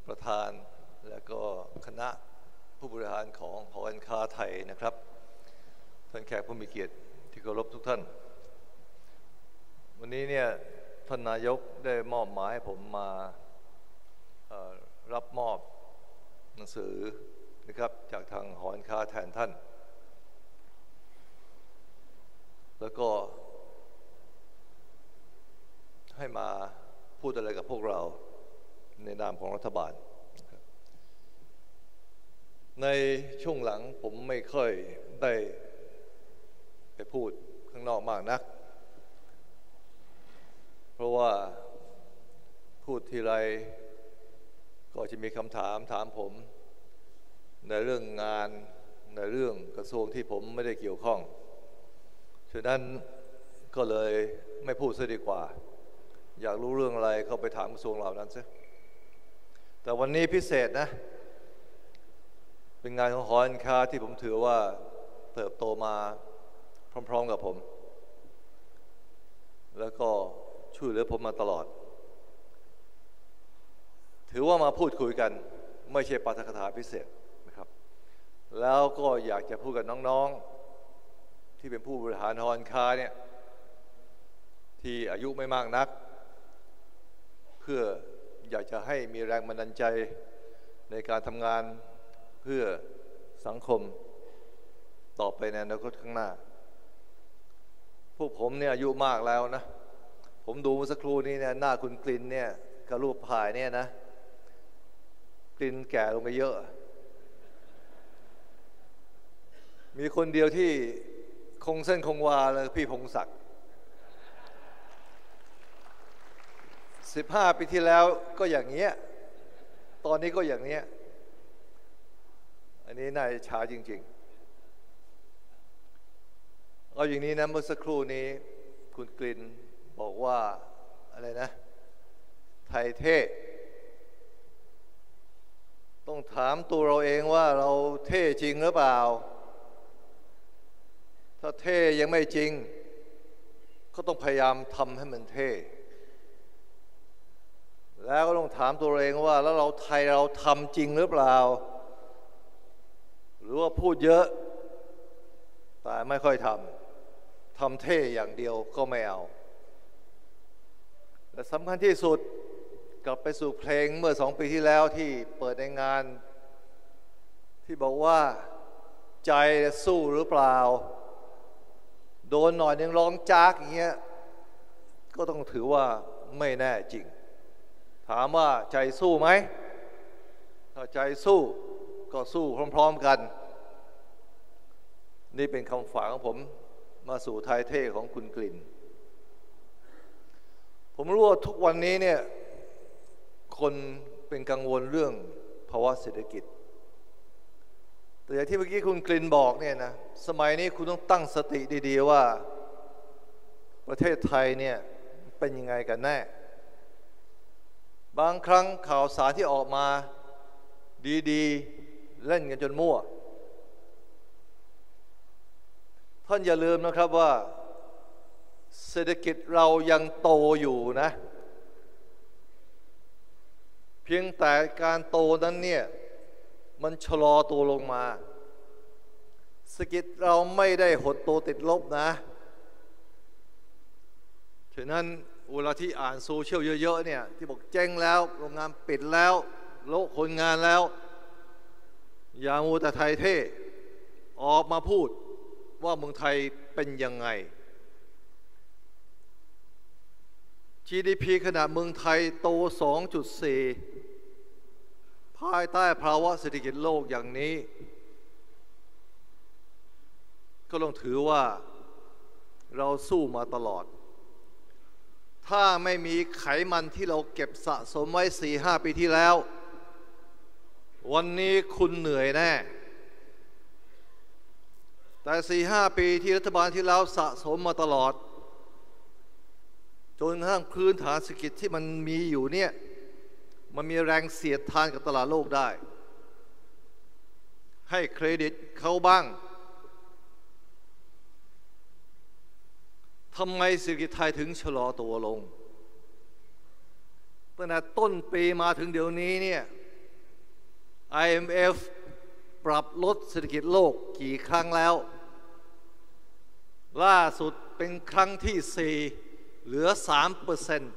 ประธานและก็คณะผู้บริหารของหอการค้าไทยนะครับท่านแขกผู้มีเกียรติที่เคารพทุกท่านวันนี้เนี่ยท่านนายกได้มอบหมายให้ผมมารับมอบหนังสือนะครับจากทางหอการค้าแทนท่านแล้วก็ให้มาพูดอะไรกับพวกเราในนามของรัฐบาลในช่วงหลังผมไม่ค่อยได้ไปพูดข้างนอกมากนักเพราะว่าพูดทีไรก็จะมีคำถามผมในเรื่องงานในเรื่องกระทรวงที่ผมไม่ได้เกี่ยวข้องฉะนั้นก็เลยไม่พูดซะดีกว่าอยากรู้เรื่องอะไรก็ไปถามกระทรวงเหล่านั้นซะแต่วันนี้พิเศษนะเป็นงานของหอการค้าที่ผมถือว่าเติบโตมาพร้อมๆกับผมแล้วก็ช่วยเหลือผมมาตลอดถือว่ามาพูดคุยกันไม่ใช่ปาฐกถาพิเศษนะครับแล้วก็อยากจะพูดกับน้องๆที่เป็นผู้บริหารหอการค้าเนี่ยที่อายุไม่มากนักเพื่ออยากจะให้มีแรงบันดาลใจในการทำงานเพื่อสังคมต่อไปในอนาคตข้างหน้าพวกผมเนี่ยอายุมากแล้วนะผมดูเมื่อสักครู่นี้เนี่ยหน้าคุณกลิ่นเนี่ยกับรูปถ่ายเนี่ยนะกลิ่นแก่ลงไปเยอะมีคนเดียวที่คงเส้นคงวาเลยพี่พงศักดิ์15 ปีที่แล้วก็อย่างเงี้ยตอนนี้ก็อย่างเนี้ยอันนี้น่าอิจฉาจริงๆเอาอย่างนี้นะเมื่อสักครู่นี้คุณกลิ่นบอกว่าอะไรนะไทยเท่ต้องถามตัวเราเองว่าเราเท่จริงหรือเปล่าถ้าเท่ยังไม่จริงก็ต้องพยายามทำให้มันเท่แล้วก็ต้องถามตัวเองว่าแล้วเราไทยเราทำจริงหรือเปล่าหรือว่าพูดเยอะแต่ไม่ค่อยทำเท่อย่างเดียวก็ไม่เอาและสำคัญที่สุดกลับไปสู่เพลงเมื่อ2 ปีที่แล้วที่เปิดในงานที่บอกว่าใจสู้หรือเปล่าโดนหน่อยนึงร้องจากอย่างเงี้ยก็ต้องถือว่าไม่แน่จริงถามว่าใจสู้ไหมถ้าใจสู้ก็สู้พร้อมๆกันนี่เป็นคำฝากของผมมาสู่ไทยเท่ของคุณกลิ่นผมรู้ว่าทุกวันนี้เนี่ยคนเป็นกังวลเรื่องภาวะเศรษฐกิจแต่อย่างที่เมื่อกี้คุณกลิ่นบอกเนี่ยนะสมัยนี้คุณต้องตั้งสติดีๆว่าประเทศไทยเนี่ยเป็นยังไงกันแน่บางครั้งข่าวสารที่ออกมาดีๆเล่นกันจนมั่วท่านอย่าลืมนะครับว่าเศรษฐกิจเรายังโตอยู่นะเพียงแต่การโตนั้นเนี่ยมันชะลอตัวลงมาเศรษฐกิจเราไม่ได้หดตัวติดลบนะฉะนั้นเวลาที่อ่านโซเชียลเยอะๆเนี่ยที่บอกเจ๊งแล้วโรงงานปิดแล้วโละคนงานแล้วอย่ามัวแต่ไทยเท่ออกมาพูดว่าเมืองไทยเป็นยังไง GDP ขนาดเมืองไทยโต 2.4 ภายใต้ภาวะเศรษฐกิจโลกอย่างนี้ก็ต้องถือว่าเราสู้มาตลอดถ้าไม่มีไขมันที่เราเก็บสะสมไว้ 4-5 ปีที่แล้ววันนี้คุณเหนื่อยแน่แต่ 4-5 ปีที่รัฐบาลที่แล้วสะสมมาตลอดจนกระทั่งพื้นฐานเศรษฐกิจที่มันมีอยู่เนี่ยมันมีแรงเสียดทานกับตลาดโลกได้ให้เครดิตเขาบ้างทำไมเศรษฐกิจไทยถึงชะลอตัวลงตั้งแต่ต้นปีมาถึงเดี๋ยวนี้เนี่ย IMF ปรับลดเศรษฐกิจโลกกี่ครั้งแล้วล่าสุดเป็นครั้งที่ 4เหลือ 3%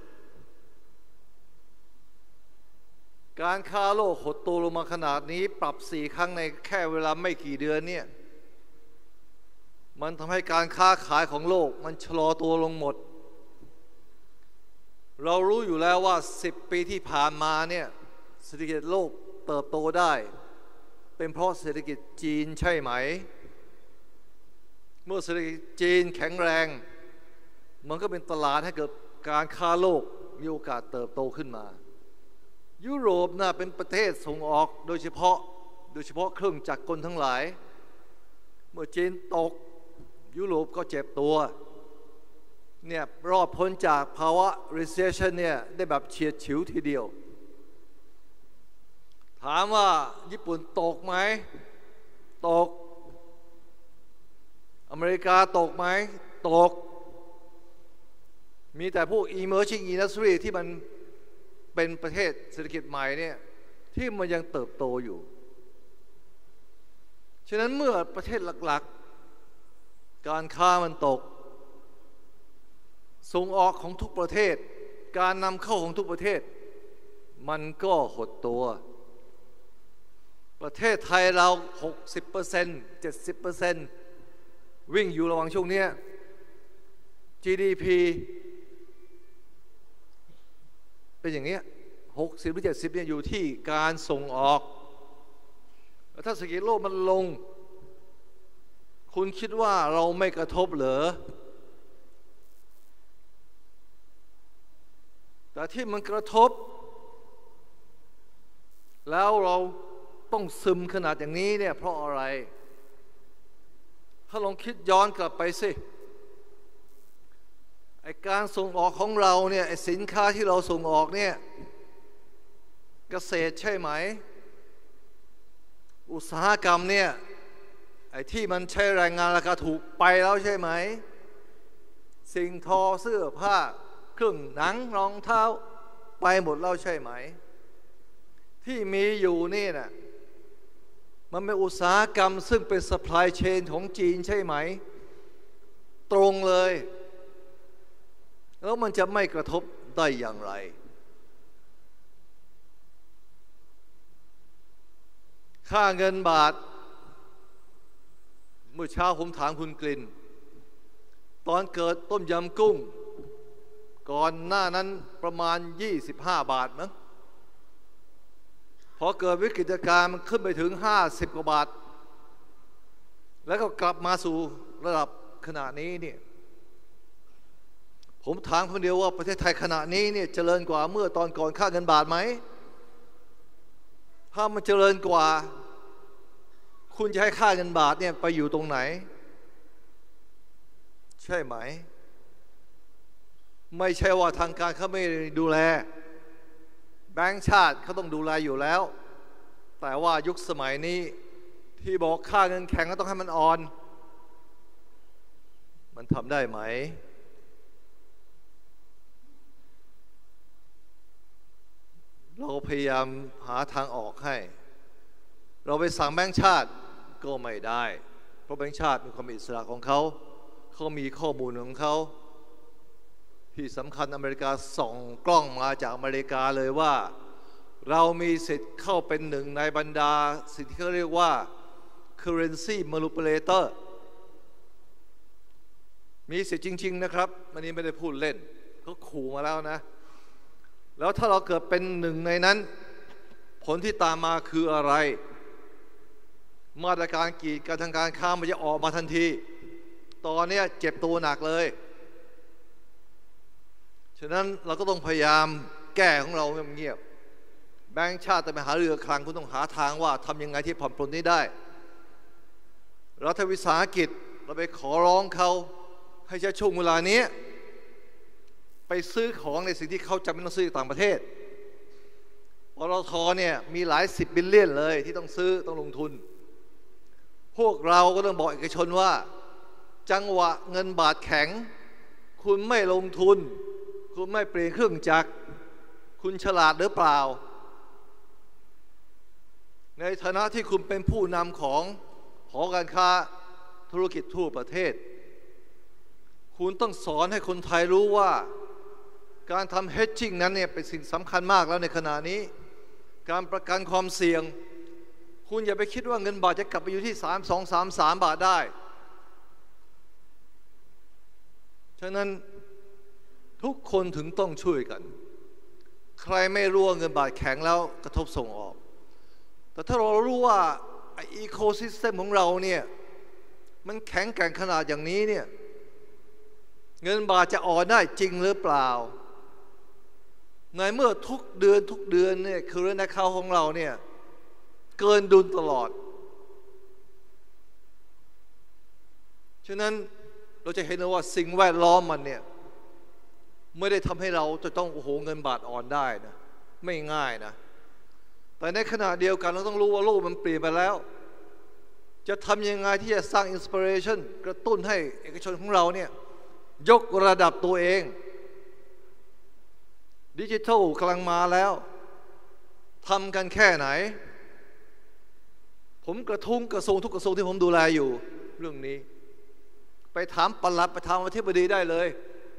การค้าโลกหดตัวลงมาขนาดนี้ปรับ4ครั้งในแค่เวลาไม่กี่เดือนเนี่ยมันทำให้การค้าขายของโลกมันชะลอตัวลงหมดเรารู้อยู่แล้วว่า10 ปีที่ผ่านมาเนี่ยเศรษฐกิจโลกเติบโตได้เป็นเพราะเศรษฐกิจจีนใช่ไหมเมื่อเศรษฐกิจจีนแข็งแรงมันก็เป็นตลาดให้เกิดการค้าโลกมีโอกาสเติบโตขึ้นมายุโรปน่ะเป็นประเทศส่งออกโดยเฉพาะเครื่องจักรกลทั้งหลายเมื่อจีนตกยุโรปก็เจ็บตัวเนี่ยรอดพ้นจากภาวะ recession เนี่ยได้แบบเฉียดฉิวทีเดียวถามว่าญี่ปุ่นตกไหมตกอเมริกาตกไหมตกมีแต่พวก emerging industry ที่มันเป็นประเทศเศรษฐกิจใหม่เนี่ยที่มันยังเติบโตอยู่ฉะนั้นเมื่อประเทศหลักๆการค้ามันตกส่งออกของทุกประเทศการนำเข้าของทุกประเทศมันก็หดตัวประเทศไทยเรา 60% 70% วิ่งอยู่ระหว่างช่วงนี้ GDP เป็นอย่างนี้60 หรือ 70เนี่ยอยู่ที่การส่งออกแล้วถ้าเศรษฐกิจโลกมันลงคุณคิดว่าเราไม่กระทบเหรอแต่ที่มันกระทบแล้วเราต้องซึมขนาดอย่างนี้เนี่ยเพราะอะไรถ้าลองคิดย้อนกลับไปสิไอ้การส่งออกของเราเนี่ยไอ้สินค้าที่เราส่งออกเนี่ยเกษตรใช่ไหมอุตสาหกรรมเนี่ยไอ้ที่มันใช้แรงงานราคาถูกไปแล้วใช่ไหมสิ่งทอเสื้อผ้าเครื่องหนังรองเท้าไปหมดแล้วใช่ไหมที่มีอยู่นี่นะมันเป็นอุตสาหกรรมซึ่งเป็น supply chain ของจีนใช่ไหมตรงเลยแล้วมันจะไม่กระทบได้อย่างไรค่าเงินบาทเมื่อเช้าผมถามคุณกลิ่นตอนเกิดต้มยำกุ้งก่อนหน้านั้นประมาณ25 บาทมั้งพอเกิดวิกฤตการณ์มันขึ้นไปถึง50 กว่าบาทแล้วก็กลับมาสู่ระดับขณะนี้เนี่ยผมถามคนเดียวว่าประเทศไทยขณะนี้เนี่ยเจริญกว่าเมื่อตอนก่อนค่าเงินบาทไหมถ้ามันเจริญกว่าคุณจะให้ค่าเงินบาทเนี่ยไปอยู่ตรงไหนใช่ไหมไม่ใช่ว่าทางการเขาไม่ดูแลแบงก์ชาติเขาต้องดูแลอยู่แล้วแต่ว่ายุคสมัยนี้ที่บอกค่าเงินแข็งก็ต้องให้มันอ่อนมันทำได้ไหมเราพยายามหาทางออกให้เราไปสั่งแบงก์ชาติก็ไม่ได้เพราะแบงก์ชาติมีความอิสระของเขามีข้อมูลของเขาที่สำคัญอเมริกาส่องกล้องมาจากอเมริกาเลยว่าเรามีสิทธิ์เข้าเป็นหนึ่งในบรรดาสิ่งที่เขาเรียกว่า currency manipulator มีสิทธิ์จริงๆนะครับอันนี้ไม่ได้พูดเล่นเขาขู่มาแล้วนะแล้วถ้าเราเกิดเป็นหนึ่งในนั้นผลที่ตามมาคืออะไรมาตรการกีดกันทางการค้ามันจะออกมาทันทีตอนนี้เจ็บตัวหนักเลยฉะนั้นเราก็ต้องพยายามแก้ของเราเงียบแบงก์ชาติแต่ไปหาเรือคลังคุณต้องหาทางว่าทำยังไงที่ผ่อนปลนนี้ได้รัฐวิสาหกิจเราไปขอร้องเขาให้ใช้ช่วงเวลานี้ไปซื้อของในสิ่งที่เขาจำเป็นต้องซื้อจากต่างประเทศปตทเนี่ยมีหลาย10 บิลเลียนเลยที่ต้องซื้อต้องลงทุนพวกเราก็ต้องบอกเอกชนว่าจังหวะเงินบาทแข็งคุณไม่ลงทุนคุณไม่เปลี่ยนเครื่องจักรคุณฉลาดหรือเปล่าในฐานะที่คุณเป็นผู้นำของหอการค้าธุรกิจทั่วประเทศคุณต้องสอนให้คนไทยรู้ว่าการทำ hedging นั้นเนี่ยเป็นสิ่งสำคัญมากแล้วในขณะนี้การประกันความเสี่ยงคุณอย่าไปคิดว่าเงินบาทจะกลับไปอยู่ที่3.233 บาทได้ฉะนั้นทุกคนถึงต้องช่วยกันใครไม่รู้ว่าเงินบาทแข็งแล้วกระทบส่งออกแต่ถ้าเรารู้ว่าอีโคซิสเต็มของเราเนี่ยมันแข็งแกร่งขนาดอย่างนี้เนี่ยเงินบาทจะอ่อนได้จริงหรือเปล่าในเมื่อทุกเดือนเนี่ยคือในข่าวของเราเนี่ยเกินดุลตลอดฉะนั้นเราจะเห็นว่าสิ่งแวดล้อมมันเนี่ยไม่ได้ทำให้เราจะต้องโอ้โหเงินบาทอ่อนได้นะไม่ง่ายนะแต่ในขณะเดียวกันเราต้องรู้ว่าโลกมันเปลี่ยนไปแล้วจะทำยังไงที่จะสร้างอินสปิเรชันกระตุ้นให้เอกชนของเราเนี่ยยกระดับตัวเองดิจิทัลกำลังมาแล้วทำกันแค่ไหนผมกระทรวงทุกกระทรวงที่ผมดูแลอยู่เรื่องนี้ไปถามปลัดไปถามอธิบดีได้เลย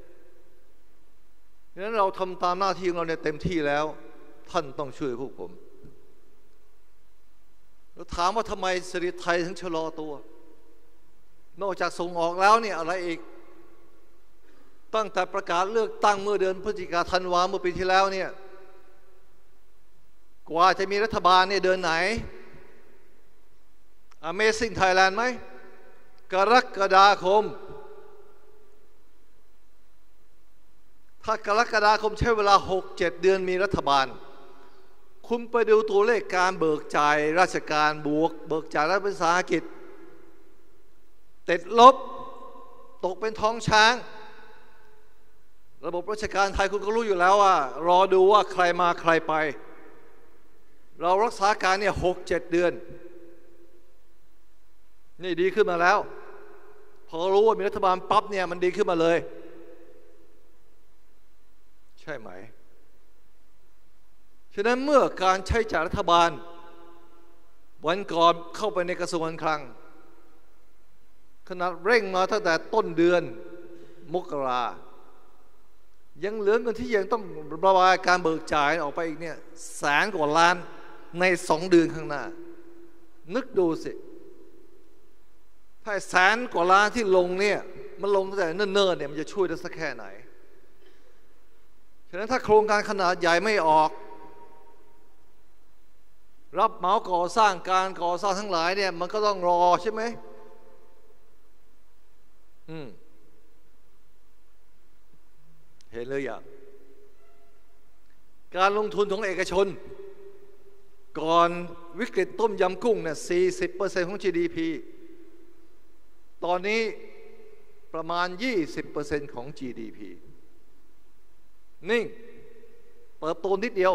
ดังนั้นเราทำตามหน้าที่ของเราเนี่ยเต็มที่แล้วท่านต้องช่วยพวกผมเราถามว่าทำไมเศรษฐกิจไทยถึงชะลอตัวนอกจากส่งออกแล้วเนี่ยอะไรอีกตั้งแต่ประกาศเลือกตั้งเมื่อเดือนพฤศจิกายนธันวาเมื่อปีที่แล้วเนี่ยกว่าจะมีรัฐบาลเนี่ยเดือนไหน Amazing Thailand ไหมกรกฎาคมถ้ากรกฎาคมใช้เวลา 6-7 เดือนมีรัฐบาลคุณไปดูตัวเลขการเบิกจ่ายราชการบวกเบิกจ่ายรัฐวิสาหกิจติดลบตกเป็นท้องช้างระบบราชการไทยคุณก็รู้อยู่แล้วว่ารอดูว่าใครมาใครไปเรารักษาการเนี่ย 6-7 เดือนนี่ดีขึ้นมาแล้วพอรู้ว่ามีรัฐบาลปั๊บเนี่ยมันดีขึ้นมาเลยใช่ไหมฉะนั้นเมื่อการใช้จ่ายรัฐบาลวันก่อนเข้าไปในกระทรวงการคลังขนาดเร่งมาตั้งแต่ต้นเดือนมกรายังเหลือเงินที่ยังต้องระบายการเบิกจ่ายออกไปอีกเนี่ย100,000 กว่าล้านใน2 เดือนข้างหน้านึกดูสิถ้า100,000 กว่าล้านที่ลงเนี่ยมันลงตั้งแต่เนิ่นๆเนี่ยมันจะช่วยได้สักแค่ไหนฉะนั้นถ้าโครงการขนาดใหญ่ไม่ออกรับเหมาก่อสร้างการก่อสร้างทั้งหลายเนี่ยมันก็ต้องรอใช่ไหมเห็นเลยอย่างการลงทุนของเอกชนก่อนวิกฤตต้มยำกุ้งเนี่ย 40% ของ GDP ตอนนี้ประมาณ 20% ของ GDP นิ่งเติบโตนิดเดียว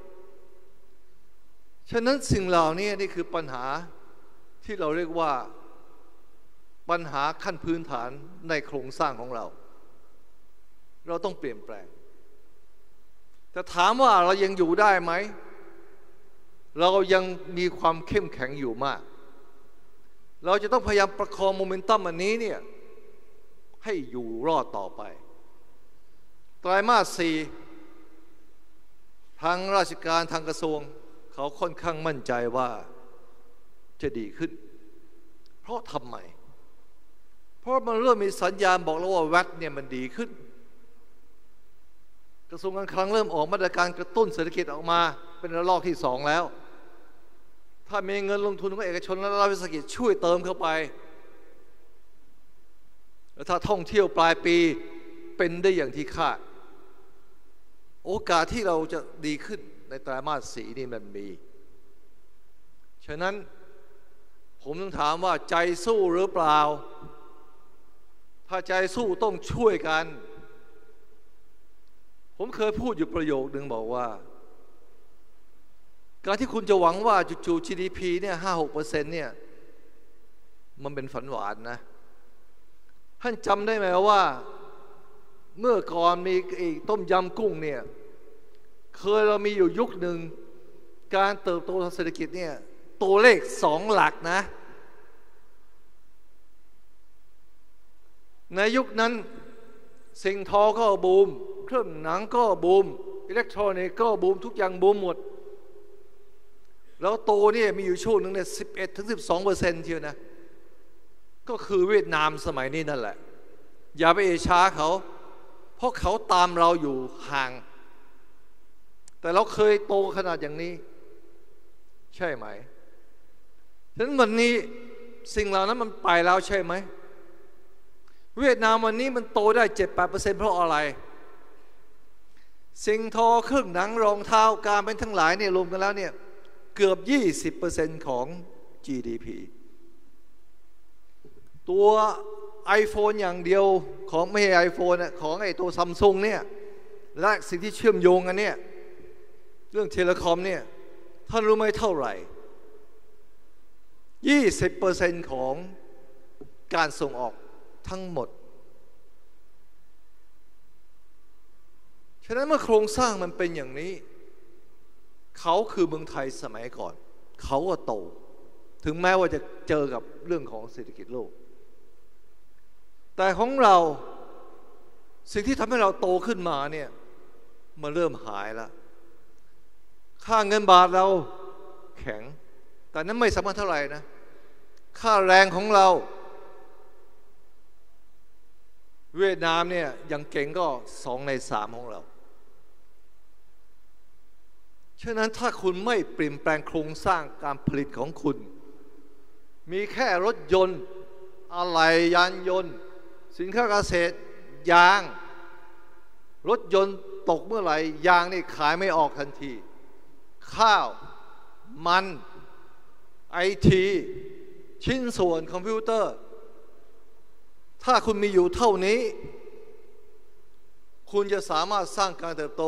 ฉะนั้นสิ่งเหล่านี้นี่คือปัญหาที่เราเรียกว่าปัญหาขั้นพื้นฐานในโครงสร้างของเราต้องเปลี่ยนแปลงแต่ถามว่าเรายังอยู่ได้ไหมเรายังมีความเข้มแข็งอยู่มากเราจะต้องพยายามประคองโมเมนตัมอันนี้เนี่ยให้อยู่รอดต่อไปไตรมาส 4ทางราชการทางกระทรวงเขาค่อนข้างมั่นใจว่าจะดีขึ้นเพราะทำไมเพราะมันเริ่มมีสัญญาณบอกแล้วว่าแวตเนี่ยมันดีขึ้นกระทรวงการคลังเริ่มออกมาตรการกระตุ้นเศรษฐกิจออกมาเป็นระลอกที่2แล้วถ้ามีเงินลงทุนของเอกชนและรัฐวิสาหกิจช่วยเติมเข้าไปแล้วถ้าท่องเที่ยวปลายปีเป็นได้อย่างที่คาดโอกาสที่เราจะดีขึ้นในไตรมาส 4นี่มันมีฉะนั้นผมต้องถามว่าใจสู้หรือเปล่าถ้าใจสู้ต้องช่วยกันผมเคยพูดอยู่ประโยคนึงบอกว่าการที่คุณจะหวังว่าจู่ๆ GDP เนี่ย 5-6% เนี่ยมันเป็นฝันหวานนะท่านจำได้ไหมว่าเมื่อก่อนมีต้มยำกุ้งเนี่ยเคยเรามีอยู่ยุคหนึ่งการเติบโตทางเศรษฐกิจเนี่ยตัวเลข2 หลักนะในยุคนั้นสิ่งทอก็บูมเครื่องหนังก็บูมอิเล็กทรอนิกส์ก็บูมทุกอย่างบูมหมดแล้วโตเนี่ยมีอยู่ช่วงนึงเนี่ย11-12%เชียวนะก็คือเวียดนามสมัยนี้นั่นแหละอย่าไปช้าเขาเพราะเขาตามเราอยู่ห่างแต่เราเคยโตขนาดอย่างนี้ใช่ไหมฉะนั้นวันนี้สิ่งเหล่านั้นมันไปแล้วใช่ไหมเวียดนามวันนี้มันโตได้ 7-8% เพราะอะไรสิ่งทอเครื่องหนังรองเท้าการเป็นทั้งหลายเนี่ยรวมกันแล้วเนี่ยเกือบ 20% ของ GDP ตัว iPhone อย่างเดียวของไม่ใช่ iPhone นะของไอ้ตัว Samsung เนี่ยและสิ่งที่เชื่อมโยงกันเนี่ยเรื่องเทเลคอมเนี่ยท่านรู้ไหมเท่าไหร่ 20% ของการส่งออกทั้งหมดฉะนั้นเมื่อโครงสร้างมันเป็นอย่างนี้เขาคือเมืองไทยสมัยก่อนเขาก็โตถึงแม้ว่าจะเจอกับเรื่องของเศรษฐกิจโลกแต่ของเราสิ่งที่ทำให้เราโตขึ้นมาเนี่ยมันเริ่มหายแล้วค่าเงินบาทเราแข็งแต่นั้นไม่สำคัญเท่าไหร่นะค่าแรงของเราเวียดนามเนี่ยยังเก่งก็2 ใน 3ของเราฉะนั้นถ้าคุณไม่เปลี่ยนแปลงโครงสร้างการผลิตของคุณมีแค่รถยนต์อะไหล่ยานยนต์สินค้าเกษตรยางรถยนต์ตกเมื่อไหร่ยางนี่ขายไม่ออกทันทีข้าวมันไอทีชิ้นส่วนคอมพิวเตอร์ถ้าคุณมีอยู่เท่านี้คุณจะสามารถสร้างการเติบโต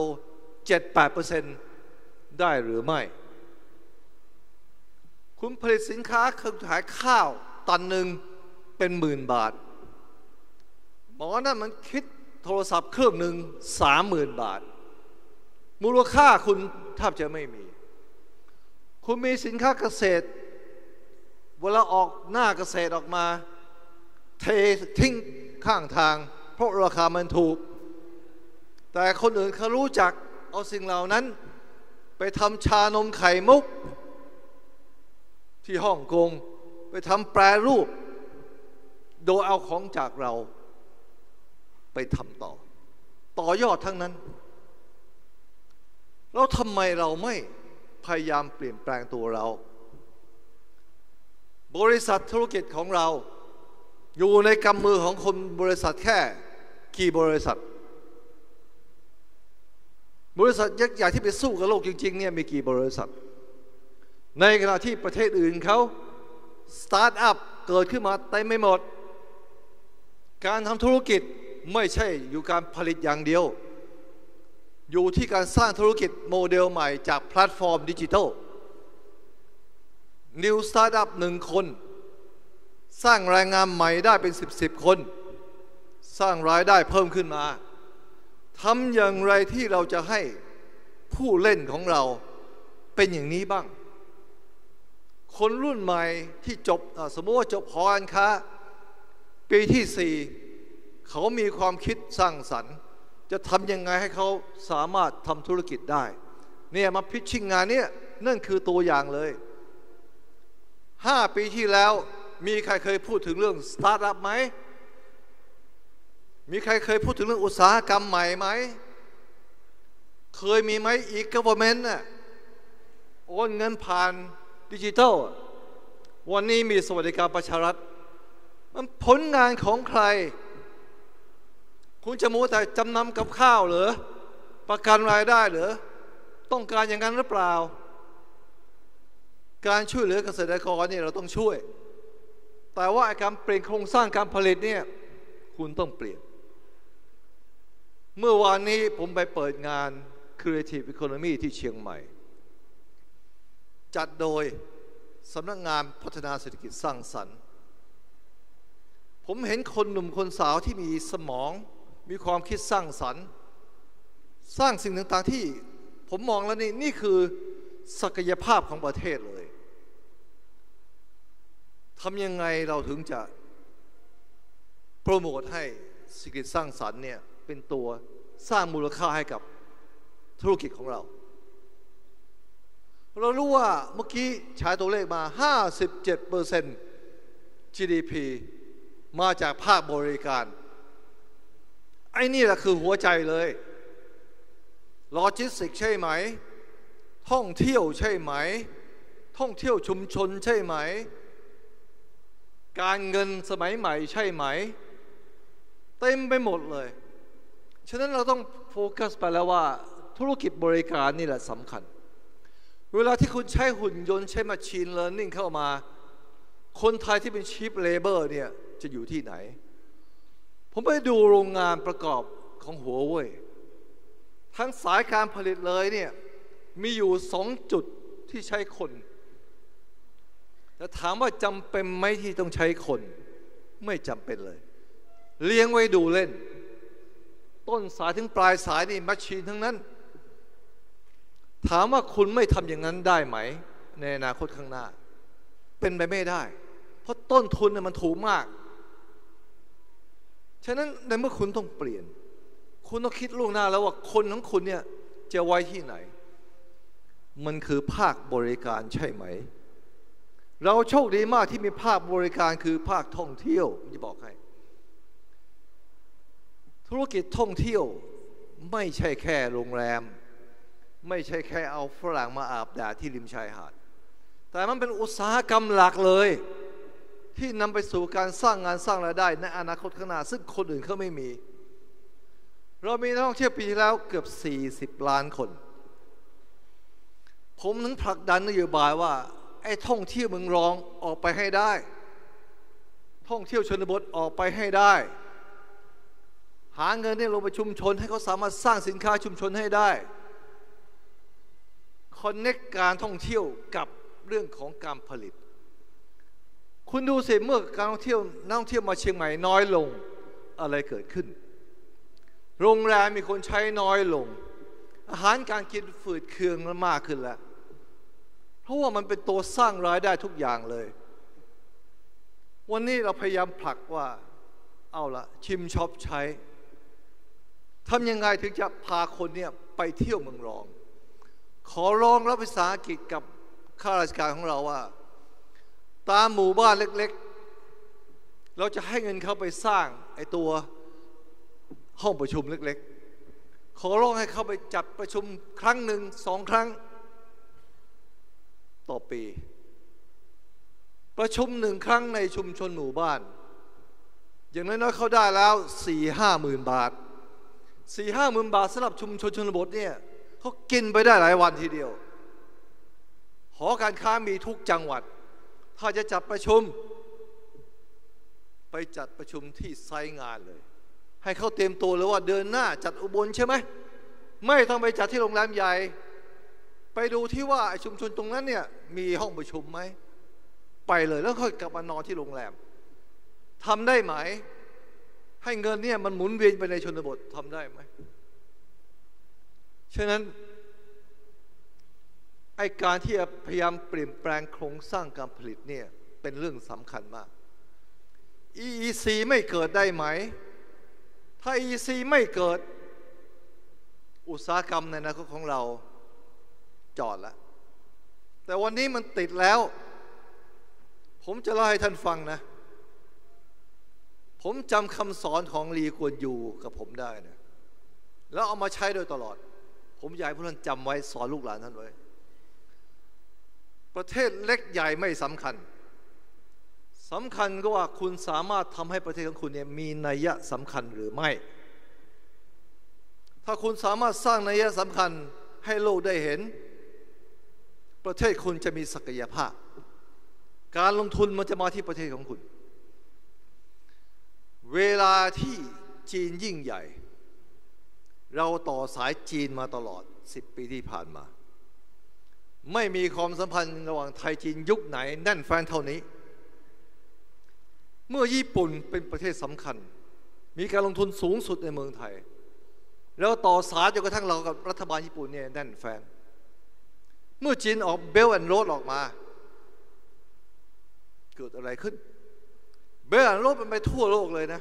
7-8% ได้หรือไม่คุณผลิตสินค้าเครื่องขายข้าวตันหนึ่งเป็น10,000 บาทหมอนั่นมันคิดโทรศัพท์เครื่องหนึ่ง 30,000 บาทมูลค่าคุณแทบจะไม่มีคุณมีสินค้าเกษตรเวลาออกหน้าเกษตรออกมาเททิ้งข้างทางเพราะราคามันถูกแต่คนอื่นเขารู้จักเอาสิ่งเหล่านั้นไปทำชานมไข่มุกที่ฮ่องกงไปทำแปรรูปโดยเอาของจากเราไปทำต่อยอดทั้งนั้นแล้วทำไมเราไม่พยายามเปลี่ยนแปลงตัวเราบริษัทธุรกิจของเราอยู่ในกำมือของคนบริษัทแค่กี่บริษัทยักษ์ใหญ่ที่ไปสู้กับโลกจริงๆเนี่ยมีกี่บริษัทในขณะที่ประเทศอื่นเขาสตาร์ทอัพเกิดขึ้นมาเต็มไม่หมดการทำธุรกิจไม่ใช่อยู่การผลิตอย่างเดียวอยู่ที่การสร้างธุรกิจโมเดลใหม่จากแพลตฟอร์มดิจิทัล New Startup 1 คนสร้างแรงงานใหม่ได้เป็น10 คนสร้างรายได้เพิ่มขึ้นมาทำอย่างไรที่เราจะให้ผู้เล่นของเราเป็นอย่างนี้บ้างคนรุ่นใหม่ที่จบสมมติว่าจบหอการค้าปีที่ 4เขามีความคิดสร้างสรรค์จะทำยังไงให้เขาสามารถทำธุรกิจได้เนี่ยมาพิชชิ่งงานเนี่ยนั่นคือตัวอย่างเลย5 ปีที่แล้วมีใครเคยพูดถึงเรื่องสตาร์ทอัพไหมมีใครเคยพูดถึงเรื่องอุตสาหกรรมใหม่ไหมเคยมีไหมอีก government น่ะโอนเงินผ่านดิจิทัลวันนี้มีสวัสดิการประชารัฐมันผลงานของใครคุณจะมัวแต่จำนำกับข้าวเหรอประกันรายได้เหรอต้องการอย่างนั้นหรือเปล่าการช่วยเหลือเกษตรกรเนี่ยเราต้องช่วยแต่ว่าการเปลี่ยนโครงสร้างการผลิตเนี่ยคุณต้องเปลี่ยนเมื่อวานนี้ผมไปเปิดงาน Creative Economy ที่เชียงใหม่จัดโดยสำนักงานพัฒนาเศรษฐกิจสร้างสรรค์ผมเห็นคนหนุ่มคนสาวที่มีสมองมีความคิดสร้างสรรค์สร้างสิ่งต่างๆที่ผมมองแล้วนี่คือศักยภาพของประเทศเลยทำยังไงเราถึงจะโปรโมทให้เศรษฐกิจสร้างสรรค์เนี่ยเป็นตัวสร้างมูลค่าให้กับธุรกิจของเรารู้ว่าเมื่อกี้ใช้ตัวเลขมา 57% GDP มาจากภาคบริการไอ้นี่แหละคือหัวใจเลยโลจิสติกใช่ไหมท่องเที่ยวใช่ไหมท่องเที่ยวชุมชนใช่ไหมการเงินสมัยใหม่ใช่ไหมเต็มไปหมดเลยฉะนั้นเราต้องโฟกัสไปแล้วว่าธุรกิจบริการนี่แหละสำคัญเวลาที่คุณใช้หุ่นยนต์ใช้ Machine Learning เข้ามาคนไทยที่เป็น Cheap Labor เนี่ยจะอยู่ที่ไหนผมไปดูโรงงานประกอบของหัวเว่ยทั้งสายการผลิตเลยเนี่ยมีอยู่2 จุดที่ใช้คนแต่ถามว่าจำเป็นไหมที่ต้องใช้คนไม่จำเป็นเลยเลี้ยงไว้ดูเล่นต้นสายถึงปลายสายนี่แมชชีนทั้งนั้นถามว่าคุณไม่ทำอย่างนั้นได้ไหมในอนาคตข้างหน้าเป็นไปไม่ได้เพราะต้นทุนมันถูกมากฉะนั้นในเมื่อคุณต้องเปลี่ยนคุณต้องคิดล่วงหน้าแล้วว่าคนของคุณเนี่ยจะไว้ที่ไหนมันคือภาคบริการใช่ไหมเราโชคดีมากที่มีภาคบริการคือภาคท่องเที่ยวผมจะบอกให้ธุรกิจท่องเที่ยวไม่ใช่แค่โรงแรมไม่ใช่แค่เอาฝรั่งมาอาบแดดที่ริมชายหาดแต่มันเป็นอุตสาหกรรมหลักเลยที่นำไปสู่การสร้างงานสร้างรายได้ในอนาคตข้างหน้าซึ่งคนอื่นเขาไม่มีเรามีนักท่องเที่ยวปีที่แล้วเกือบ40 ล้านคนผมถึงผลักดันนโยบายว่าไอ้ท่องเที่ยวเมืองรองออกไปให้ได้ท่องเที่ยวชนบทออกไปให้ได้หาเงินเนี่ยลงไปชุมชนให้เขาสามารถสร้างสินค้าชุมชนให้ได้คอนเนคการท่องเที่ยวกับเรื่องของการผลิตคุณดูสิเมื่อการท่องเที่ยวนักท่องเที่ยวมาเชียงใหม่น้อยลงอะไรเกิดขึ้นโรงแรมมีคนใช้น้อยลงอาหารการกินฝืดเคืองมันมากขึ้นแล้วเพราะว่ามันเป็นตัวสร้างรายได้ทุกอย่างเลยวันนี้เราพยายามผลักว่าเอาละชิมช็อปใช้ทำยังไงถึงจะพาคนเนี่ยไปเที่ยวเมืองรองขอร้องรัฐวิสาหกิจกับข้าราชการของเราว่าตามหมู่บ้านเล็กๆเราจะให้เงินเขาไปสร้างไอ้ตัวห้องประชุมเล็กๆขอร้องให้เขาไปจัดประชุมครั้งหนึ่ง2 ครั้งต่อปีประชุม1 ครั้งในชุมชนหมู่บ้านอย่างน้อยๆเขาได้แล้ว 4-5 หมื่นบาท 4-5 หมื่นบาทสำหรับชุมชนชนบทเนี่ยเขากินไปได้หลายวันทีเดียวหอการค้ามีทุกจังหวัดถ้าจะจัดประชุมไปจัดประชุมที่ไซต์งานเลยให้เขาเตรียมตัวเลยว่าเดือนหน้าจัดอุบลใช่ไหมไม่ต้องไปจัดที่โรงแรมใหญ่ไปดูที่ว่าชุมชนตรงนั้นเนี่ยมีห้องประชุมไหมไปเลยแล้วค่อยกลับมานอนที่โรงแรมทำได้ไหมให้เงินเนี่ยมันหมุนเวียนไปในชนบททำได้ไหมฉะนั้นไอการที่จะพยายามเปลี่ยนแปลงโครงสร้างการผลิตเนี่ยเป็นเรื่องสำคัญมาก EEC ไม่เกิดได้ไหมถ้า EEC ไม่เกิดอุตสาหกรรมในอนาคตของเราจอดแล้วแต่วันนี้มันติดแล้วผมจะเล่าให้ท่านฟังนะผมจำคำสอนของลีกวนยูกับผมได้นะแล้วเอามาใช้โดยตลอดผมอยากให้พวกท่านจำไว้สอนลูกหลานท่านไว้ประเทศเล็กใหญ่ไม่สำคัญสำคัญก็ว่าคุณสามารถทำให้ประเทศของคุณเนี่ยมีนัยสำคัญหรือไม่ถ้าคุณสามารถสร้างนัยสำคัญให้โลกได้เห็นประเทศคุณจะมีศักยภาพการลงทุนมันจะมาที่ประเทศของคุณเวลาที่จีนยิ่งใหญ่เราต่อสายจีนมาตลอด10 ปีที่ผ่านมาไม่มีความสัมพันธ์ระหว่างไทยจีนยุคไหนแน่นแฟ้นเท่านี้เมื่อญี่ปุ่นเป็นประเทศสำคัญมีการลงทุนสูงสุดในเมืองไทยแล้วต่อสายจนกระทั่งเรากับรัฐบาลญี่ปุ่นเนี่ยแน่นแฟ้นเมื่อจีนออกเบลต์แอนด์โรดออกมาเกิดอะไรขึ้นเบลล์โลกมันไปทั่วโลกเลยนะ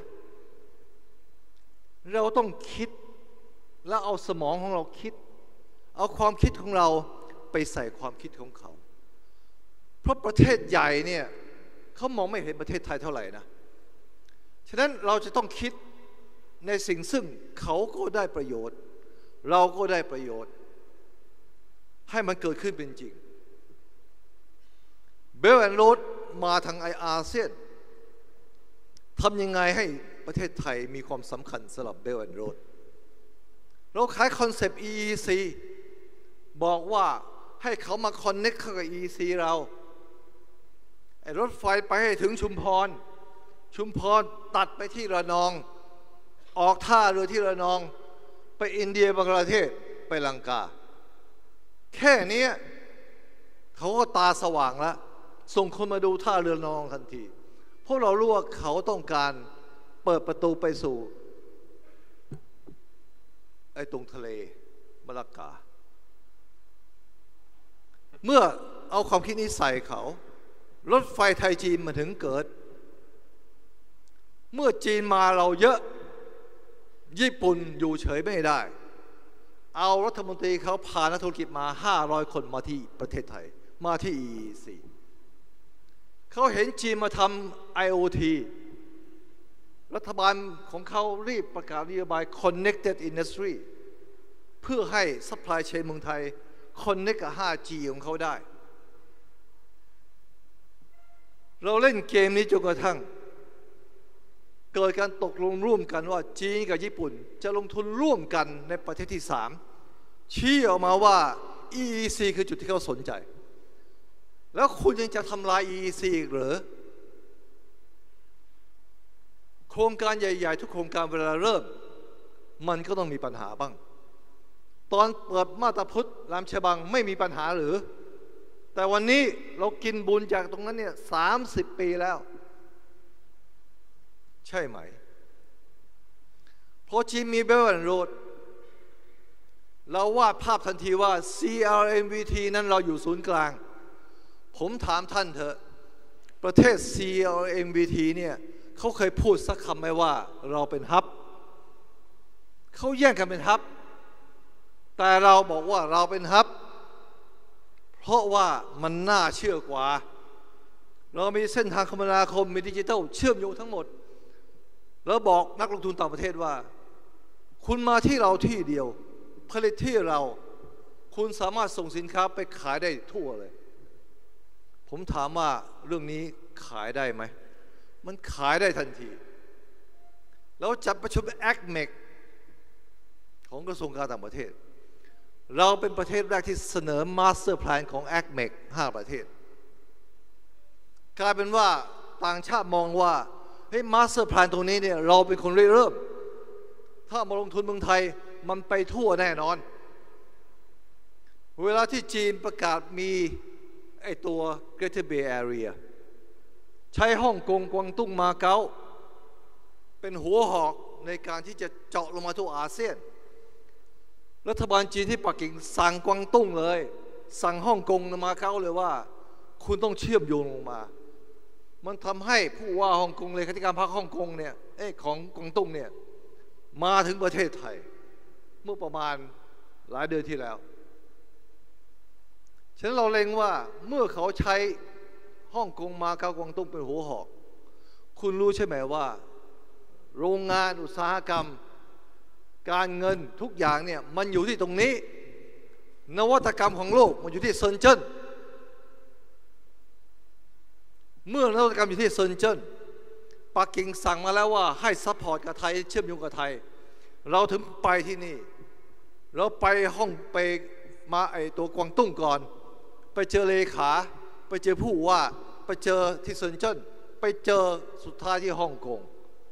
เราต้องคิดแล้วเอาสมองของเราคิดเอาความคิดของเราไปใส่ความคิดของเขาเพราะประเทศใหญ่เนี่ยเขามองไม่เห็นประเทศไทยเท่าไหร่นะฉะนั้นเราจะต้องคิดในสิ่งซึ่งเขาก็ได้ประโยชน์เราก็ได้ประโยชน์ให้มันเกิดขึ้นเป็นจริงเบลล์โรดมาทางอาเซียนทำยังไงให้ประเทศไทยมีความสำคัญสำหรับเบลล์โรดเราขายคอนเซปต์ EEC บอกว่าให้เขามาคอนเน็กเข้ากับ EEC เราไอ้รถไฟไปให้ถึงชุมพรตัดไปที่ระนองออกท่าเรือที่ระนองไปอินเดียบังกลาเทศไปลังกาแค่นี้เขาก็ตาสว่างแล้วส่งคนมาดูท่าเรือระนองทันทีเพราะเรารู้ว่าเขาต้องการเปิดประตูไปสู่ไอ้ตรงทะเลมะละกาเมื่อเอาความคิดนี้ใส่เขารถไฟไทยจีนมาถึงเกิดเมื่อจีนมาเราเยอะญี่ปุ่นอยู่เฉยไม่ได้เอารัฐมนตรีเขาพานักธุรกิจมา500 คนมาที่ประเทศไทยมาที่ EEC เขาเห็นจีนมาทำ IoT รัฐบาลของเขารีบประกาศนโยบาย Connected Industry เพื่อให้ Supply Chain เมืองไทย Connect กับ 5G ของเขาได้เราเล่นเกมนี้จนกระทั่งเกิดการตกลงร่วมกันว่าจีนกับญี่ปุ่นจะลงทุนร่วมกันในประเทศที่3ชี้ออกมาว่า EEC คือจุดที่เขาสนใจแล้วคุณยังจะทำลาย EEC อีกหรือโครงการใหญ่ๆทุกโครงการเวลาเริ่มมันก็ต้องมีปัญหาบ้างตอนเปิดมาตาพุทธรามฉบังไม่มีปัญหาหรือแต่วันนี้เรากินบุญจากตรงนั้นเนี่ย30 ปีแล้วใช่ไหมพอจีนมีเบลล์โรดเราวาดภาพทันทีว่า CLMVT นั้นเราอยู่ศูนย์กลางผมถามท่านเถอะประเทศ CLMVT เนี่ยเขาเคยพูดสักคำไหมว่าเราเป็นฮับเขาแย่งกันเป็นฮับแต่เราบอกว่าเราเป็นฮับเพราะว่ามันน่าเชื่อกว่าเรามีเส้นทางคมนาคมมีดิจิทัลเชื่อมโยงทั้งหมดแล้วบอกนักลงทุนต่างประเทศว่าคุณมาที่เราที่เดียวผลิตที่เราคุณสามารถส่งสินค้าไปขายได้ทั่วเลยผมถามว่าเรื่องนี้ขายได้ไหมมันขายได้ทันทีแล้วจัดประชุม ACMEC ของกระทรวงการต่างประเทศเราเป็นประเทศแรกที่เสนอ Master Plan ของ ACMEC 5 ประเทศกลายเป็นว่าต่างชาติมองว่าเฮ้ย Master Plan ตรงนี้เนี่ยเราเป็นคนเริ่มถ้ามาลงทุนเมืองไทยมันไปทั่วแน่นอนเวลาที่จีนประกาศมีไอตัว Greater Bay Area ใช้ฮ่องกงกวางตุ้งมาเก๊าเป็นหัวหอกในการที่จะเจาะลงมาทั่วอาเซียนรัฐบาลจีนที่ปักกิ่งสั่งกวางตุ้งเลยสั่งฮ่องกงมาเก๊าเลยว่าคุณต้องเชื่อมโยงลงมามันทำให้ผู้ว่าฮ่องกงเลยข้าราชการพรรคฮ่องกงเนี่ยของกวางตุ้งเนี่ยมาถึงประเทศไทยเมื่อประมาณหลายเดือนที่แล้วฉะนั้นเราเล็งว่าเมื่อเขาใช้ฮ่องกงมาเก๊ากวางตุ้งเป็นหัวหอกคุณรู้ใช่ไหมว่าโรงงานอุตสาหกรรมการเงินทุกอย่างเนี่ยมันอยู่ที่ตรงนี้นวัตกรรมของโลกมันอยู่ที่เซินเจิ้นเมื่อนวัตกรรมอยู่ที่เซินเจิ้นปักกิ่งสั่งมาแล้วว่าให้ซัพพอร์ตกับไทยเชื่อมโยงกับไทยเราถึงไปที่นี่เราไปห้องไปมาไอตัวกวางตุ้งก่อนไปเจอเลขาไปเจอผู้ว่าไปเจอที่เซินเจิ้นไปเจอสุดท้ายที่ฮ่องกง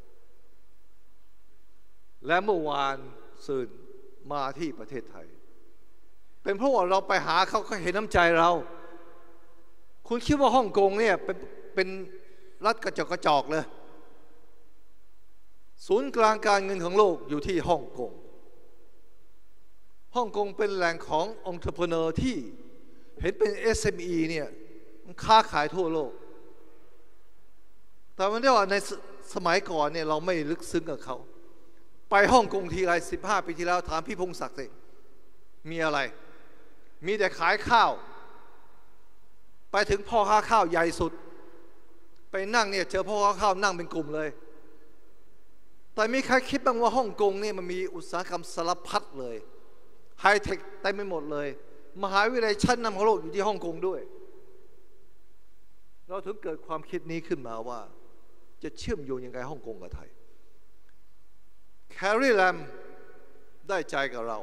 และเมื่อวานซืนมาที่ประเทศไทยเป็นเพราะว่าเราไปหาเขาเห็นน้ำใจเราคุณคิดว่าฮ่องกงเนี่ยเป็นรัฐกระจอกเลยศูนย์กลางการเงินของโลกอยู่ที่ฮ่องกงฮ่องกงเป็นแหล่งขององค์ประกอบที่เห็นเป็น SME เนี่ยมันค้าขายทั่วโลกแต่มันได้ว่าในสมัยก่อนเนี่ยเราไม่ลึกซึ้งกับเขาไปฮ่องกงทีไร15 ปีที่แล้วถามพี่พงศักดิ์สิมีอะไรมีแต่ขายข้าวไปถึงพ่อค้าข้าวใหญ่สุดไปนั่งเนี่ยเจอพ่อค้าข้าวนั่งเป็นกลุ่มเลยแต่มีใครคิดบ้างว่าฮ่องกงเนี่ยมันมีอุตสาหกรรมสารพัดเลยไฮเทคเต็มไปหมดเลยมหาวิทยาลัยชั้นนำของโลกอยู่ที่ฮ่องกงด้วยเราถึงเกิดความคิดนี้ขึ้นมาว่าจะเชื่อมโยงยังไงฮ่องกงกับไทยแคร์รีแลมได้ใจกับเรา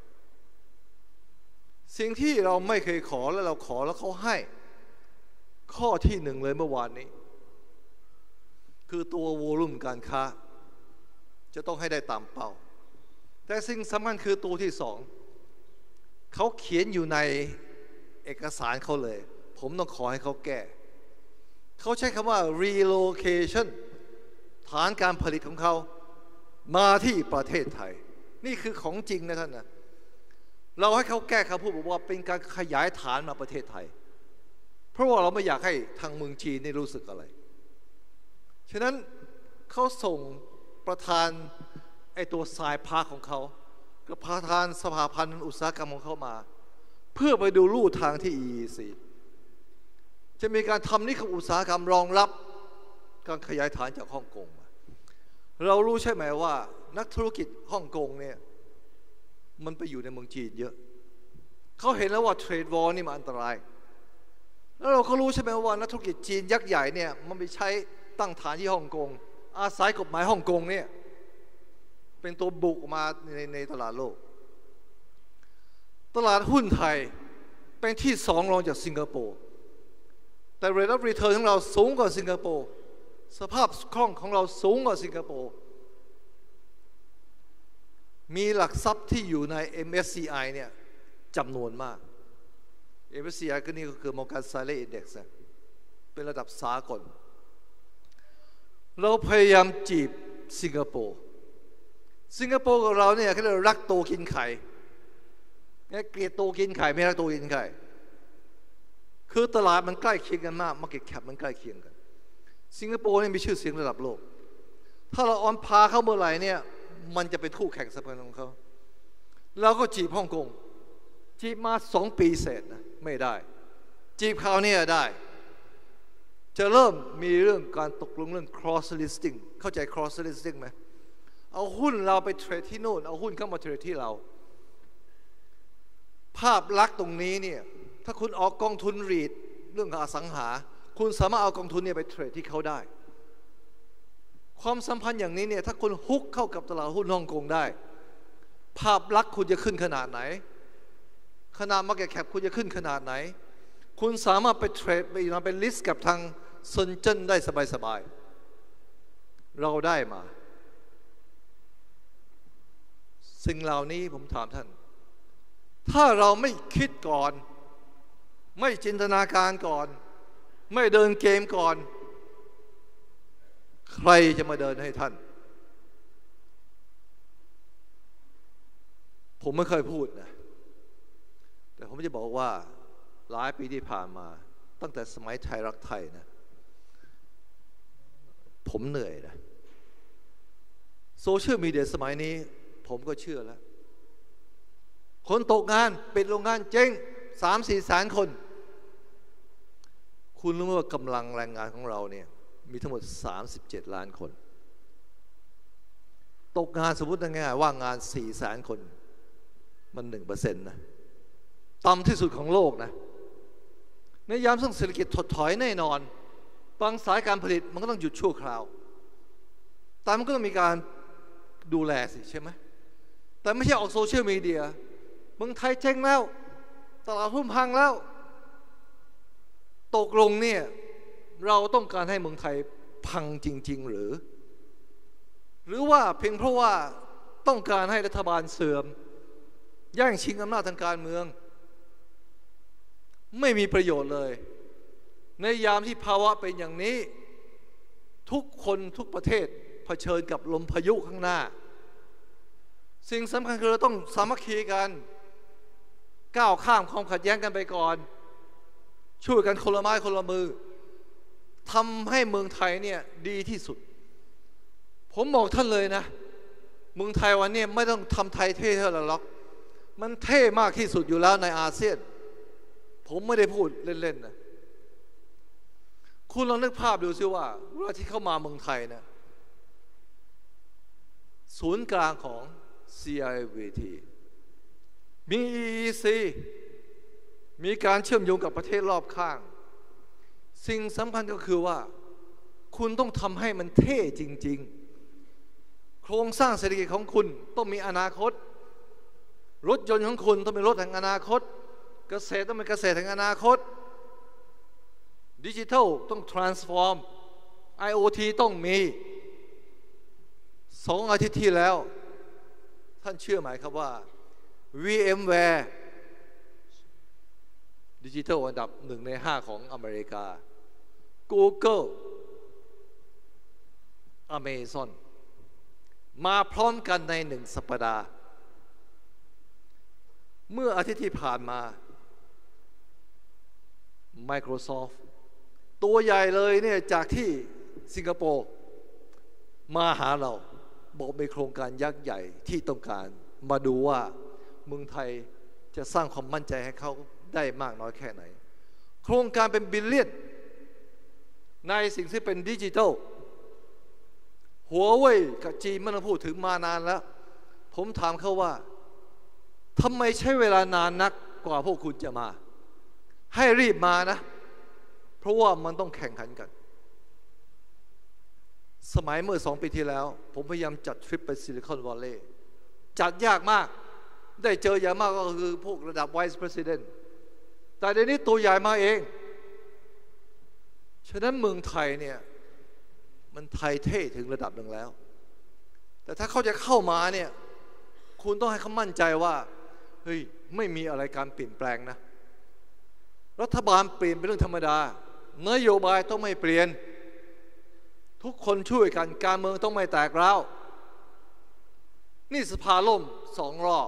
สิ่งที่เราไม่เคยขอแล้วเราขอแล้วเขาให้ข้อที่หนึ่งเลยเมื่อวานนี้คือตัววอลุ่มการค้าจะต้องให้ได้ตามเป้าแต่สิ่งสำคัญคือตัวที่สองเขาเขียนอยู่ในเอกสารเขาเลยผมต้องขอให้เขาแก้เขาใช้คำว่า relocation ฐานการผลิตของเขามาที่ประเทศไทยนี่คือของจริงนะท่านนะเราให้เขาแก้เขาพูดบอกว่าเป็นการขยายฐานมาประเทศไทยเพราะว่าเราไม่อยากให้ทางเมืองจีนได้รู้สึกอะไรฉะนั้นเขาส่งประธานไอตัวทรายพาร์คของเขากับประธานสภาพันธ์อุตสาหกรรมของเขามาเพื่อไปดูลู่ทางที่ EEC จะมีการทำนิคมอุตสาหกรรมรองรับการขยายฐานจากฮ่องกงเรารู้ใช่ไหมว่านักธุรกิจฮ่องกงเนี่ยมันไปอยู่ในเมืองจีนเยอะเขาเห็นแล้วว่าเทรดวอร์นี่มันอันตรายแล้วเราก็รู้ใช่ไหมว่านักธุรกิจจีนยักษ์ใหญ่เนี่ยมันไปใช้ตั้งฐานที่ฮ่องกงอาศัยกฎหมายฮ่องกงเนี่ยเป็นตัวบุกมาในตลาดโลกตลาดหุ้นไทยเป็นที่สองรองจากสิงคโปร์แต่ rate of return ของเราสูงกว่าสิงคโปร์สภาพคล่องของเราสูงกว่าสิงคโปร์มีหลักทรัพย์ที่อยู่ใน MSCI เนี่ยจำนวนมาก MSCI ก็นี่ก็คือ Morgan Stanley Index เป็นระดับสากลเราพยายามจีบสิงคโปร์กับเราเนี่ยเขาเรียกรักโตกินไข่เกลียดโตกินไข่ไม่รักโตกินไข่คือตลาดมันใกล้เคียงกันมาก market cap มันใกล้เคียงกันสิงคโปร์เนี่ยมีชื่อเสียงระดับโลกถ้าเราออนพาเข้าเมื่อไหร่เนี่ยมันจะเป็นคู่แข่งสำคัญของเขาเราก็จีบฮ่องกงจีบมา2 ปีเสร็จนะไม่ได้จีบคราวนี้ได้จะเริ่มมีเรื่องการตกลงเรื่อง cross listing เข้าใจ cross listing ไหมเอาหุ้นเราไปเทรดที่โน่นเอาหุ้นเข้ามาเทรดที่เราภาพลักษณ์ตรงนี้เนี่ยถ้าคุณออกกองทุนรีดเรื่องอสังหาคุณสามารถเอากองทุนเนี่ยไปเทรดที่เขาได้ความสัมพันธ์อย่างนี้เนี่ยถ้าคุณฮุกเข้ากับตลาดหุ้นฮ่องกงได้ภาพลักษณ์คุณจะขึ้นขนาดไหนขนาด market cap คุณจะขึ้นขนาดไหนคุณสามารถไปเทรดไปลิสต์กับทางเซินเจิ้นได้สบายๆเราได้มาสิ่งเหล่านี้ผมถามท่านถ้าเราไม่คิดก่อนไม่จินตนาการก่อนไม่เดินเกมก่อนใครจะมาเดินให้ท่านผมไม่เคยพูดนะแต่ผมจะบอกว่าหลายปีที่ผ่านมาตั้งแต่สมัยไทยรักไทยนะผมเหนื่อยนะโซเชียลมีเดียสมัยนี้ผมก็เชื่อแล้วคนตกงานปิดโรงงานเจ๊ง 3-4 แสนคนคุณรู้ไหมว่ากำลังแรงงานของเราเนี่ยมีทั้งหมด37 ล้านคนตกงานสมมติง่ายๆว่างงาน4 แสนคนมัน 1% นะต่ำที่สุดของโลกนะในยามซึ่งเศรษฐกิจถดถอยแน่นอนบางสายการผลิตมันก็ต้องหยุดชั่วคราวแต่มันก็ต้องมีการดูแลสิใช่ไหมแต่ไม่ใช่ออกโซเชียลมีเดียเมืองไทยเจ๊งแล้วตลาดหุ้นพังแล้วตกลงเนี่ยเราต้องการให้เมืองไทยพังจริงๆหรือว่าเพียงเพราะว่าต้องการให้รัฐบาลเสื่อมแย่งชิงอำนาจทางการเมืองไม่มีประโยชน์เลยในยามที่ภาวะเป็นอย่างนี้ทุกคนทุกประเทศเผชิญกับลมพายุข้างหน้าสิ่งสำคัญคือเราต้องสามัคคีกันก้าวข้ามความขัดแย้งกันไปก่อนช่วยกันคนละไม้คนละมือทำให้เมืองไทยเนี่ยดีที่สุดผมบอกท่านเลยนะเมืองไทยวันนี้ไม่ต้องทำไทยเท่เท่าไหร่หรอกมันเท่มากที่สุดอยู่แล้วในอาเซียนผมไม่ได้พูดเล่นๆนะคุณลองนึกภาพดูซิว่าเวลาที่เข้ามาเมืองไทยนะศูนย์กลางของ CIVT มี EEC มีการเชื่อมโยงกับประเทศรอบข้างสิ่งสำคัญก็คือว่าคุณต้องทำให้มันเท่จริงๆโครงสร้างเศรษฐกิจของคุณต้องมีอนาคตรถยนต์ของคุณต้องเป็นรถแห่งอนาคตเกษตรต้องเป็นเกษตรแห่งอนาคตดิจิทัลต้อง transform IoT ต้องมี2 อาทิตย์ที่แล้วท่านเชื่อไหมครับว่า VMware ดิจิทัลอันดับ1 ใน 5ของอเมริกา Google Amazon มาพร้อมกันใน1 สัปดาห์เมื่ออาทิตย์ที่ผ่านมา Microsoft ตัวใหญ่เลยเนี่ยจากที่สิงคโปร์มาหาเราบอกมีโครงการยักษ์ใหญ่ที่ต้องการมาดูว่าเมืองไทยจะสร้างความมั่นใจให้เขาได้มากน้อยแค่ไหนโครงการเป็นบิลเลียนในสิ่งที่เป็นดิจิทัลหัวเว่ยกับจีนไม่ต้องพูดถึงมานานแล้วผมถามเขาว่าทำไมใช้เวลานานนักกว่าพวกคุณจะมาให้รีบมานะเพราะว่ามันต้องแข่งขันกันสมัยเมื่อ2 ปีที่แล้วผมพยายามจัดทริปไปซิลิคอนวัลเลย์จัดยากมากได้เจออย่างมากก็คือพวกระดับ Vice President แต่เดี๋ยวนี้ตัวใหญ่มาเองฉะนั้นเมืองไทยเนี่ยมันไทยเท่ถึงระดับหนึ่งแล้วแต่ถ้าเขาจะเข้ามาเนี่ยคุณต้องให้เขามั่นใจว่าเฮ้ยไม่มีอะไรการเปลี่ยนแปลงนะรัฐบาลเปลี่ยนเป็นเรื่องธรรมดานโยบายต้องไม่เปลี่ยนทุกคนช่วยกันการเมืองต้องไม่แตกร้าวนี่สภาล่ม2 รอบ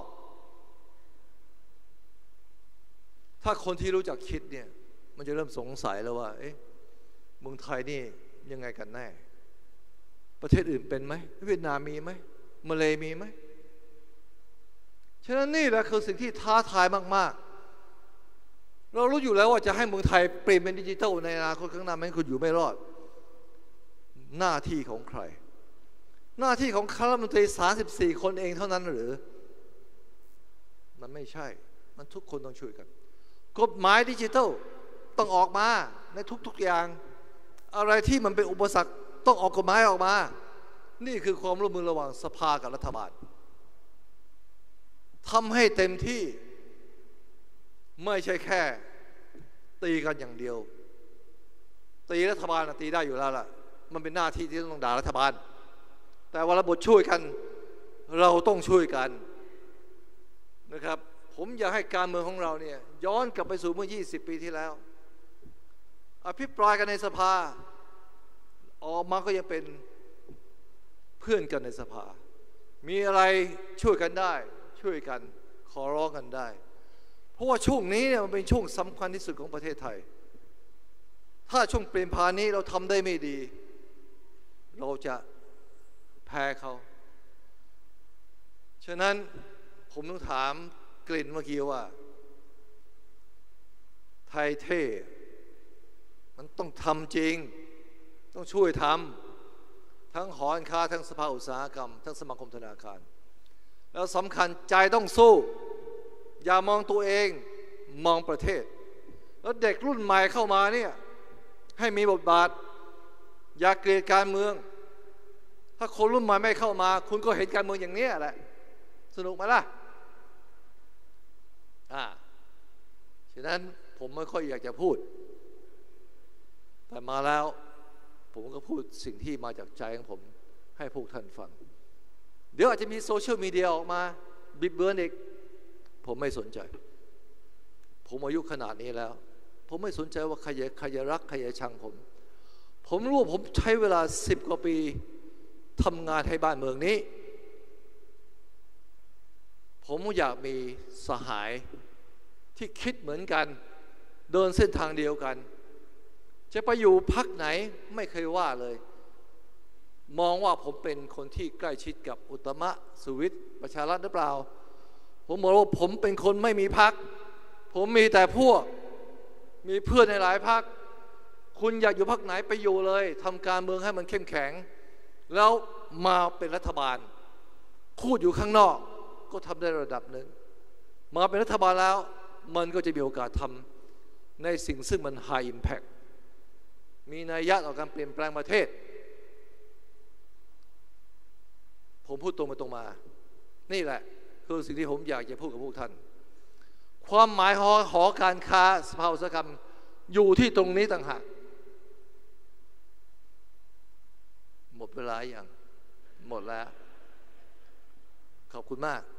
ถ้าคนที่รู้จักคิดเนี่ยมันจะเริ่มสงสัยแล้วว่าเอ๊ะเมืองไทยนี่ยังไงกันแน่ประเทศอื่นเป็นไหมเวียดนามมีไหมมาเลย์มีไหมฉะนั้นนี่แหละคือสิ่งที่ท้าทายมากๆเรารู้อยู่แล้วว่าจะให้เมืองไทยเปลี่ยนเป็นดิจิทัลในอนาคตข้างหน้าไม่งั้นคุณอยู่ไม่รอดหน้าที่ของใครหน้าที่ของคณะรัฐมนตรี34 คนเองเท่านั้นหรือมันไม่ใช่มันทุกคนต้องช่วยกันกฎหมายดิจิทัลต้องออกมาในทุกๆอย่างอะไรที่มันเป็นอุปสรรคต้องออกกฎหมายออกมานี่คือความร่วมมือระหว่างสภากับรัฐบาลทำให้เต็มที่ไม่ใช่แค่ตีกันอย่างเดียวตีรัฐบาลตีได้อยู่แล้วล่ะมันเป็นหน้าที่ที่ต้องด่ารัฐบาลแต่ว่าระบบช่วยกันเราต้องช่วยกันนะครับผมอยากให้การเมืองของเราเนี่ยย้อนกลับไปสู่เมื่อ20 ปีที่แล้วอภิปรายกันในสภาออกมาก็ยังเป็นเพื่อนกันในสภามีอะไรช่วยกันได้ช่วยกันขอร้องกันได้เพราะว่าช่วงนี้เนี่ยมันเป็นช่วงสำคัญที่สุดของประเทศไทยถ้าช่วงเปลี่ยนผ่านนี้เราทำได้ไม่ดีเราจะแพ้เขาฉะนั้นผมต้องถามกลิ่นเมื่อกี้ว่าไทยเท่มันต้องทำจริงต้องช่วยทำทั้งหอการค้าทั้งสภาอุตสาหกรรมทั้งสมาคมธนาคารแล้วสำคัญใจต้องสู้อย่ามองตัวเองมองประเทศแล้วเด็กรุ่นใหม่เข้ามาเนี่ยให้มีบทบาทอย่าเกลียดการเมืองถ้าคนรุ่นใหม่ไม่เข้ามาคุณก็เห็นการเมืองอย่างนี้แหละสนุกไหมล่ะฉะนั้นผมไม่ค่อยอยากจะพูดแต่มาแล้วผมก็พูดสิ่งที่มาจากใจของผมให้พวกท่านฟังเดี๋ยวอาจจะมีโซเชียลมีเดียออกมาบิดเบือนอีกผมไม่สนใจผมอายุขนาดนี้แล้วผมไม่สนใจว่าใครจะรักใครจะชังผมรู้ว่าผมใช้เวลา10 กว่าปีทำงานให้บ้านเมืองนี้ผมอยากมีสหายที่คิดเหมือนกันเดินเส้นทางเดียวกันจะไปอยู่พรรคไหนไม่เคยว่าเลยมองว่าผมเป็นคนที่ใกล้ชิดกับอุตตมะสุวิทย์ประชารัฐหรือเปล่าผมบอกว่าผมเป็นคนไม่มีพรรคผมมีแต่พวกมีเพื่อนในหลายพรรคคุณอยากอยู่พรรคไหนไปอยู่เลยทำการเมืองให้มันเข้มแข็งแล้วมาเป็นรัฐบาลพูดอยู่ข้างนอกก็ทำได้ระดับหนึ่งมาเป็นรัฐบาลแล้วมันก็จะมีโอกาสทำในสิ่งซึ่งมัน high impact มีนัยยะต่อการเปลี่ยนแปลงประเทศผมพูดตรงไปตรงมานี่แหละคือสิ่งที่ผมอยากจะพูดกับพวกท่านความหมายหอการค้าสภาอุตสาหกรรมอยู่ที่ตรงนี้ต่างหากหมดเวลาอย่างหมดแล้วขอบคุณมาก